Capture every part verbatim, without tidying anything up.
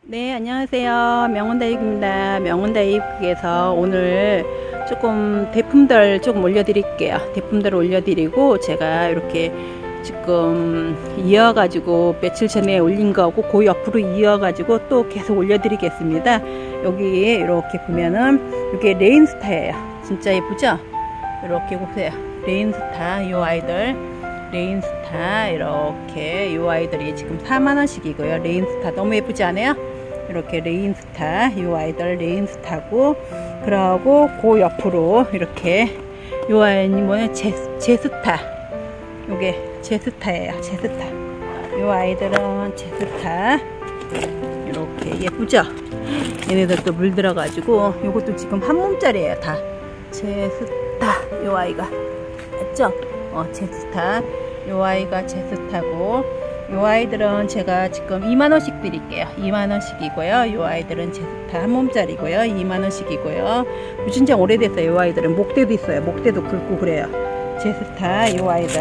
네, 안녕하세요. 명운다육입니다. 명운다육에서 오늘 조금 대품들 조금 올려드릴게요. 대품들 올려드리고 제가 이렇게 지금 이어가지고 며칠 전에 올린 거고 그 옆으로 이어가지고 또 계속 올려드리겠습니다. 여기 이렇게 보면은 이게 레인스타예요. 진짜 예쁘죠? 이렇게 보세요. 레인스타 이 아이들 레인스타 이렇게 이 아이들이 지금 사만 원씩이고요. 레인스타 너무 예쁘지 않아요? 이렇게 레인스타 이 아이들 레인스타고 그러고 그 옆으로 이렇게 이 아이는 뭐냐 제, 제스타 요게 제스타예요. 제스타 이 아이들은 제스타 이렇게 예쁘죠? 얘네들도 물들어 가지고 요것도 지금 한 몸짜리예요. 다 제스타 이 아이가 맞죠? 어 제스타 이 아이가 제스타고 이 아이들은 제가 지금 이만 원씩 드릴게요. 이만 원씩이고요. 이 아이들은 제스타 한 몸짜리고요. 이만 원씩이고요. 진짜 오래됐어요. 이 아이들은 목대도 있어요. 목대도 굵고 그래요. 제스타 이 아이들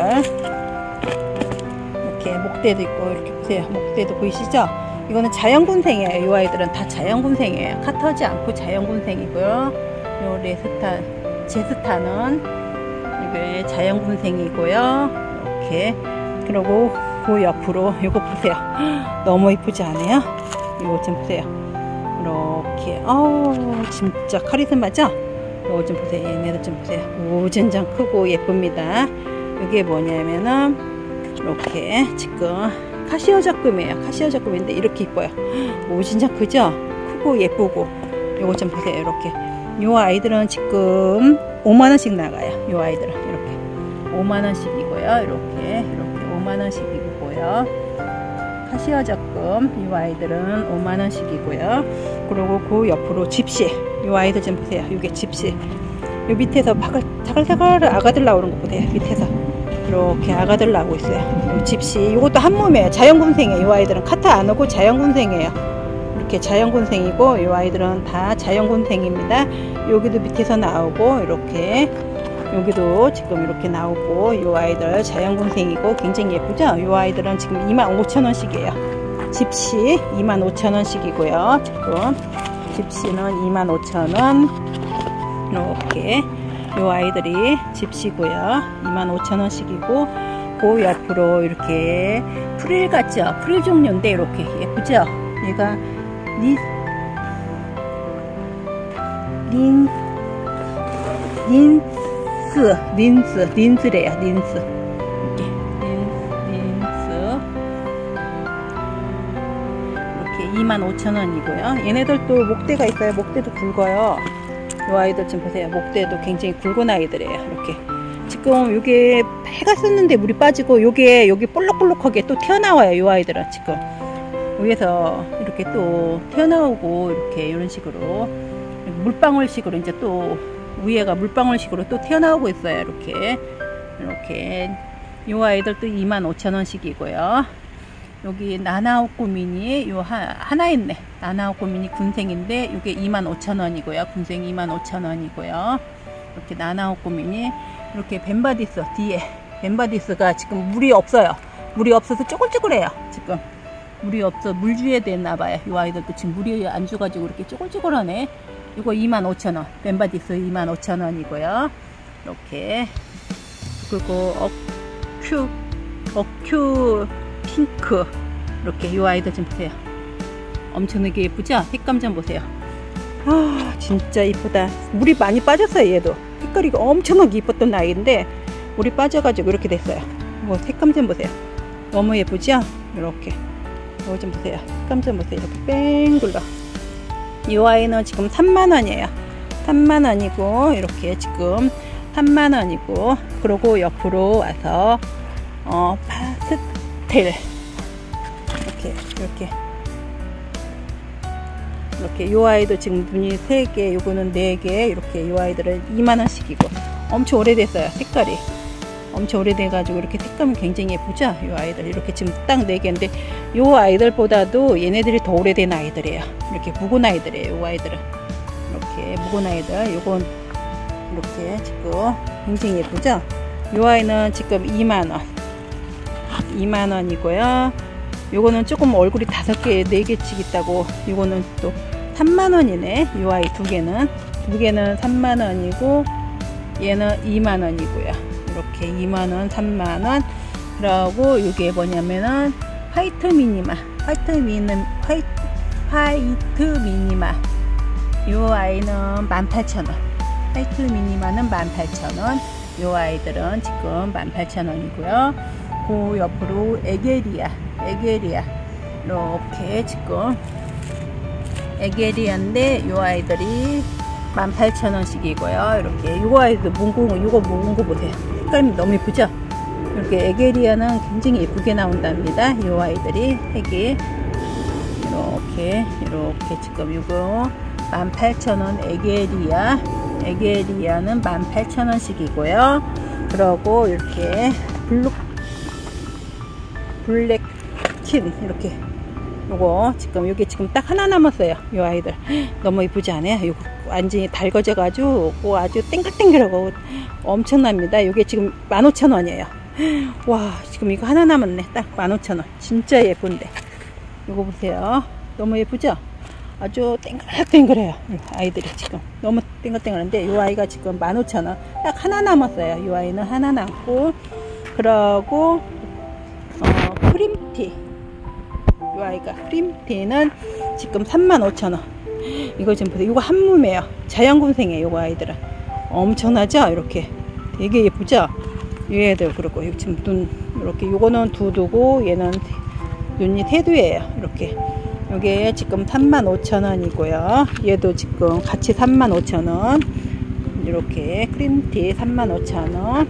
이렇게 목대도 있고 이렇게 보세요. 목대도 보이시죠? 이거는 자연군생이에요. 이 아이들은 다 자연군생이에요. 카터지 않고 자연군생이고요. 이 레스타 제스타는 이게 자연군생이고요. 이렇게 그리고 그 옆으로 이거 보세요. 너무 이쁘지 않아요? 이거 좀 보세요. 이렇게 어우 진짜 카리스마죠? 이거 좀 보세요. 얘네들 좀 보세요. 오전장 크고 예쁩니다. 이게 뭐냐면은 이렇게 지금 카시오 적금이에요. 카시오 적금인데 이렇게 이뻐요. 오전장 크죠? 크고 예쁘고 이거 좀 보세요. 이렇게 이 아이들은 지금 오만 원씩 나가요. 이 아이들은 이렇게 오만 원씩이고요. 이렇게 이렇게 오만 원씩이고요. 카시오 적금 이 아이들은 오만 원씩이고요. 그리고 그 옆으로 집시 이 아이들 좀 보세요. 이게 집시 요 밑에서 바글 자글자글 아가들 나오는 거 보세요. 밑에서 이렇게 아가들 나오고 있어요. 요 집시 이것도 한 몸이에요. 자연군생이에요. 이 아이들은 카타 안 오고 자연군생이에요. 이렇게 자연군생이고 이 아이들은 다 자연군생입니다. 여기도 밑에서 나오고 이렇게 여기도 지금 이렇게 나오고 이 아이들 자연군생이고 굉장히 예쁘죠? 이 아이들은 지금 이만 오천 원씩이에요. 집시 이만 오천 원씩이고요. 지금 집시는 이만 오천 원 이렇게 이 아이들이 집시고요. 이만 오천 원씩이고 그 옆으로 이렇게 프릴 같죠? 프릴 종류인데 이렇게 예쁘죠? 얘가 리, 린, 린 린스, 린스, 린스래요, 린스. 이렇게, 린스, 린스. 이렇게 이만 오천 원이고요. 얘네들도 목대가 있어요. 목대도 굵어요. 이 아이들 좀 보세요. 목대도 굉장히 굵은 아이들이에요. 이렇게. 지금 요게 해가 썼는데 물이 빠지고 요게, 요게 볼록볼록하게 또 튀어나와요. 이 아이들은 지금. 위에서 이렇게 또 튀어나오고, 이렇게, 이런 식으로. 물방울식으로 이제 또 위에가 물방울식으로 또 튀어나오고 있어요. 이렇게 이렇게 이 아이들도 이만 오천 원씩이고요. 여기 나나오코 미니 요 하, 하나 있네. 나나오코 미니 군생인데 이게 이만 오천 원이고요. 군생 이만 오천 원이고요. 이렇게 나나오코 미니 이렇게 벤바디스 뒤에 벤바디스가 지금 물이 없어요. 물이 없어서 쪼글쪼글해요. 지금 물이 없어 물 주에 됐나봐요. 이 아이들도 지금 물이 안 줘가지고 이렇게 쪼글쪼글하네. 이거 이만 오천 원 벤바디스 이만 오천 원이고요. 이렇게 그리고 어큐 어큐 핑크 이렇게 이 아이들 좀 보세요. 엄청나게 예쁘죠? 색감 좀 보세요. 아 진짜 이쁘다. 물이 많이 빠졌어요. 얘도 색깔이 엄청나게 이뻤던 아이인데 물이 빠져가지고 이렇게 됐어요. 뭐 색감 좀 보세요. 너무 예쁘죠? 이렇게 이거 좀 보세요. 색감 좀 보세요. 이렇게 뺑 둘러 이 아이는 지금 삼만 원이에요. 삼만 원이고 이렇게 지금 삼만 원이고 그리고 옆으로 와서 어 파스텔 이렇게 이렇게 이렇게 이 아이도 지금 눈이 세 개 요거는 네 개 이렇게 이 아이들은 이만 원씩이고 엄청 오래됐어요. 색깔이 엄청 오래돼 가지고 이렇게 색감이 굉장히 예쁘죠? 이 아이들 이렇게 지금 딱 네 개인데 이 아이들보다도 얘네들이 더 오래된 아이들이에요. 이렇게 묵은 아이들이에요. 이 아이들은 이렇게 묵은 아이들 요건 이렇게 지금 굉장히 예쁘죠? 이 아이는 지금 이만 원 이만 원이고요. 요거는 조금 얼굴이 다섯 개, 네 개씩 있다고. 요거는 또 삼만 원이네. 요 아이 두 개는. 두 개는 삼만 원이고, 얘는 이만 원이고요. 이렇게 이만 원, 삼만 원. 그러고 이게 뭐냐면은 화이트 미니마. 화이트 미니, 화이트, 화이트 미니마. 요 아이는 만 팔천 원. 화이트 미니마는 만 팔천 원. 요 아이들은 지금 만 팔천 원이고요. 그 옆으로 에게리아. 에게리아. 이렇게 지금 에게리아인데 요 아이들이 만 팔천 원씩이고요. 이렇게 요 아이도 몽고 요거 몽고 보세요. 색깔이 너무 예쁘죠? 이렇게 에게리아는 굉장히 예쁘게 나온답니다. 요 아이들이 색이 이렇게 이렇게 지금 요거 만 팔천 원 에게리아. 에게리아는 만 팔천 원씩이고요. 그러고 이렇게 블루 블랙킨 이렇게 요거 지금 요게 지금 딱 하나 남았어요. 요 아이들 너무 이쁘지 않아요? 요거 완전히 달궈져 가지고 아주 땡글땡글하고 엄청납니다. 요게 지금 만 오천 원이에요. 와, 지금 이거 하나 남았네. 딱 만 오천 원. 진짜 예쁜데 요거 보세요. 너무 예쁘죠? 아주 땡글땡글해요. 아이들이 지금 너무 땡글땡글한데 요 아이가 지금 만 오천 원. 딱 하나 남았어요. 요 아이는 하나 남고. 그러고 어, 크림티. 요 아이가 크림티는 지금 삼만 오천 원. 이거 좀 보세요. 이거 한몸이에요. 자연군생이에요. 요거 아이들은 엄청나죠? 이렇게 되게 예쁘죠? 얘들 그렇고 여기 지금 눈 이렇게 요거는 두두고 얘는 눈이 세두예요. 이렇게 요게 지금 삼만 오천 원이고요. 얘도 지금 같이 삼만 오천 원. 이렇게 크림티 삼만 오천 원.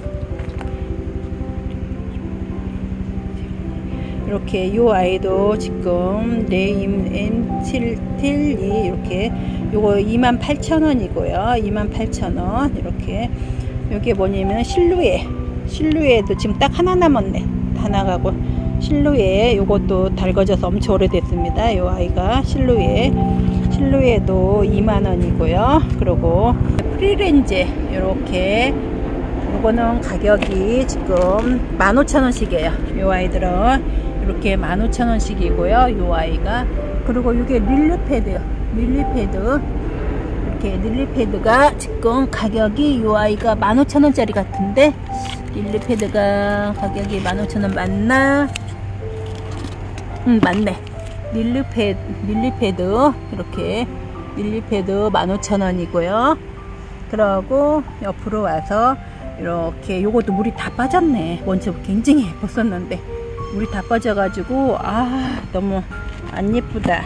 이렇게 요 아이도 지금 네임 엠 칠틸이 이렇게 요거 이만 팔천 원이고요. 이만 팔천 원. 이렇게 요게 뭐냐면 실루엣. 실루엣도 지금 딱 하나 남았네. 다 나가고 실루엣 요것도 달궈져서 엄청 오래됐습니다. 요 아이가 실루엣. 실루엣도 이만 원이고요. 그리고 프리렌즈 요렇게 요거는 가격이 지금 만 오천 원씩이에요. 요 아이들은 이렇게 만 오천 원씩이고요. 요 아이가. 그리고 이게 릴리패드. 릴리패드. 이렇게 릴리패드가 지금 가격이 요 아이가 만 오천 원짜리 같은데 릴리패드가 가격이 만 오천 원 맞나? 응, 맞네. 릴리패드, 릴리패드 이렇게 릴리패드 만 오천 원이고요. 그러고 옆으로 와서 이렇게 요것도 물이 다 빠졌네. 원체 굉장히 예뻤었는데 물이 다 빠져가지고 아 너무 안 예쁘다.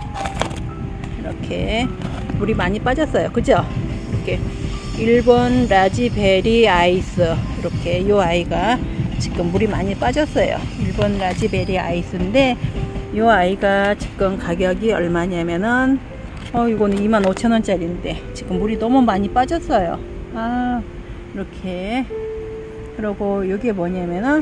이렇게 물이 많이 빠졌어요. 그죠? 이렇게 일본 라즈베리 아이스. 이렇게 요 아이가 지금 물이 많이 빠졌어요. 일본 라즈베리 아이스인데 요 아이가 지금 가격이 얼마냐면은 어 이거는 이만 오천 원짜리인데 지금 물이 너무 많이 빠졌어요. 아 이렇게. 그리고 요게 뭐냐면은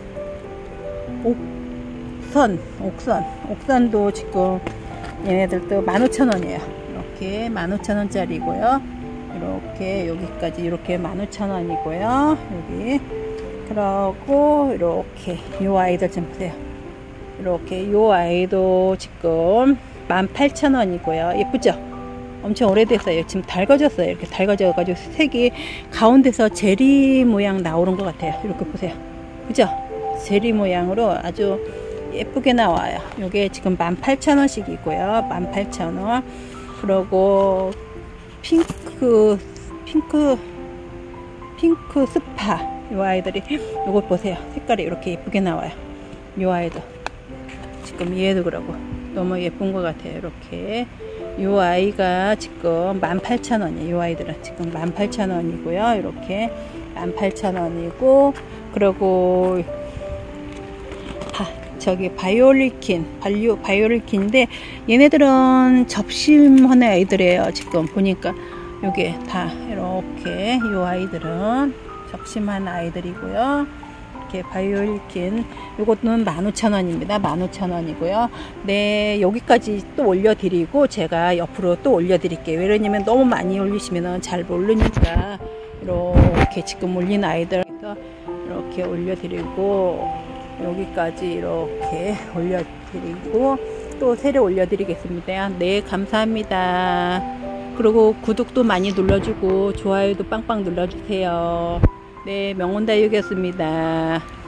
옥선, 옥선, 옥선도 지금 얘네들도 만 오천 원이에요. 이렇게 만 오천 원짜리고요. 이렇게 여기까지 이렇게 만 오천 원이고요. 여기. 그러고 이렇게 요 아이들 좀 보세요. 이렇게 요 아이도 지금 만 팔천 원이고요. 예쁘죠? 엄청 오래됐어요. 지금 달궈졌어요. 이렇게 달궈져 가지고 색이 가운데서 제리 모양 나오는 것 같아요. 이렇게 보세요. 그죠? 제리 모양으로 아주 예쁘게 나와요. 요게 지금 만 팔천 원씩이고요. 만 팔천 원. 그리고 핑크 핑크 핑크 스파 요 아이들이 요거 보세요. 색깔이 이렇게 예쁘게 나와요. 요 아이도 지금 얘도 그러고 너무 예쁜 것 같아요. 이렇게 요 아이가 지금 만 팔천 원이에요. 요 아이들은 지금 만 팔천 원이고요. 이렇게 만 팔천 원이고 그리고 아, 저기 바이올리킨 바이오, 바이올리킨인데 얘네들은 접심하는 아이들이에요. 지금 보니까 요게 다 이렇게 요 아이들은 접심한 아이들이고요. 이렇게 바이올리킨 요것은 만 오천 원입니다. 만 오천 원이고요. 네, 여기까지 또 올려드리고 제가 옆으로 또 올려드릴게요. 왜냐면 너무 많이 올리시면 잘 모르니까 이렇게 지금 올린 아이들 이렇게 올려드리고 여기까지 이렇게 올려드리고 또 새로 올려드리겠습니다. 네, 감사합니다. 그리고 구독도 많이 눌러주고 좋아요도 빵빵 눌러주세요. 네, 명온다육이었습니다.